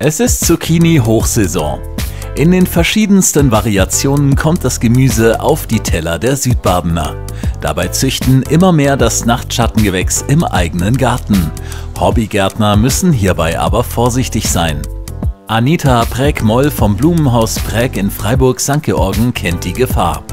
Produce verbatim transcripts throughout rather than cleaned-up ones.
Es ist Zucchini-Hochsaison. In den verschiedensten Variationen kommt das Gemüse auf die Teller der Südbadener. Dabei züchten immer mehr das Nachtschattengewächs im eigenen Garten. Hobbygärtner müssen hierbei aber vorsichtig sein. Anita Präg-Moll vom Blumenhaus Präg in Freiburg-Sankt Georgen kennt die Gefahr.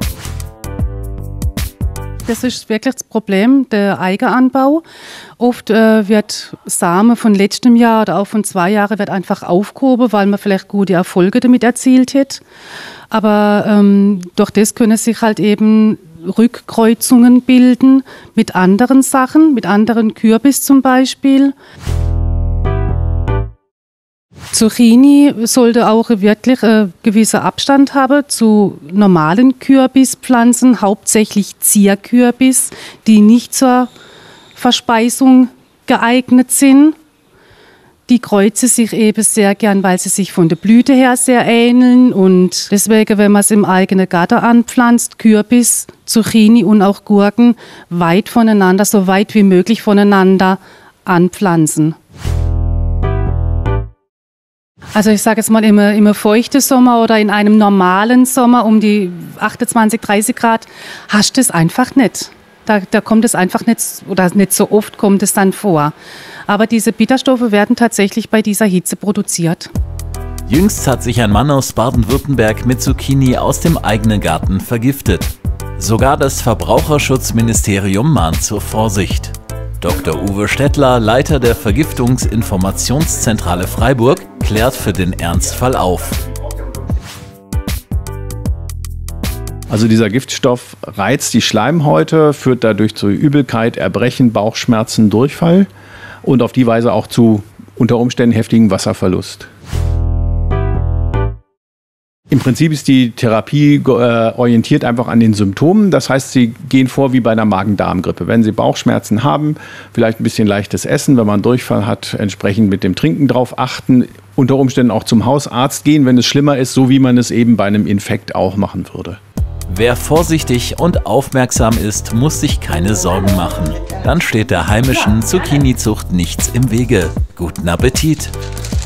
Das ist wirklich das Problem, der Eigenanbau. Oft äh, wird Samen von letztem Jahr oder auch von zwei Jahren wird einfach aufgehoben, weil man vielleicht gute Erfolge damit erzielt hat. Aber ähm, durch das können sich halt eben Rückkreuzungen bilden mit anderen Sachen, mit anderen Kürbis zum Beispiel. Zucchini sollte auch wirklich einen gewissen Abstand haben zu normalen Kürbispflanzen, hauptsächlich Zierkürbis, die nicht zur Verspeisung geeignet sind. Die kreuzen sich eben sehr gern, weil sie sich von der Blüte her sehr ähneln. Und deswegen, wenn man es im eigenen Garten anpflanzt, Kürbis, Zucchini und auch Gurken weit voneinander, so weit wie möglich voneinander anpflanzen. Also ich sage jetzt mal, im, im feuchten Sommer oder in einem normalen Sommer um die achtundzwanzig, dreißig Grad hast du es einfach nicht. Da, da kommt es einfach nicht, oder nicht so oft kommt es dann vor. Aber diese Bitterstoffe werden tatsächlich bei dieser Hitze produziert. Jüngst hat sich ein Mann aus Baden-Württemberg mit Zucchini aus dem eigenen Garten vergiftet. Sogar das Verbraucherschutzministerium mahnt zur Vorsicht. Doktor Uwe Stettler, Leiter der Vergiftungsinformationszentrale Freiburg, klärt für den Ernstfall auf. Also dieser Giftstoff reizt die Schleimhäute, führt dadurch zu Übelkeit, Erbrechen, Bauchschmerzen, Durchfall und auf die Weise auch zu unter Umständen heftigen Wasserverlust. Im Prinzip ist die Therapie äh, orientiert einfach an den Symptomen. Das heißt, Sie gehen vor wie bei einer Magen-Darm-Grippe. Wenn Sie Bauchschmerzen haben, vielleicht ein bisschen leichtes Essen, wenn man Durchfall hat, entsprechend mit dem Trinken drauf achten, unter Umständen auch zum Hausarzt gehen, wenn es schlimmer ist, so wie man es eben bei einem Infekt auch machen würde. Wer vorsichtig und aufmerksam ist, muss sich keine Sorgen machen. Dann steht der heimischen Zucchini-Zucht nichts im Wege. Guten Appetit!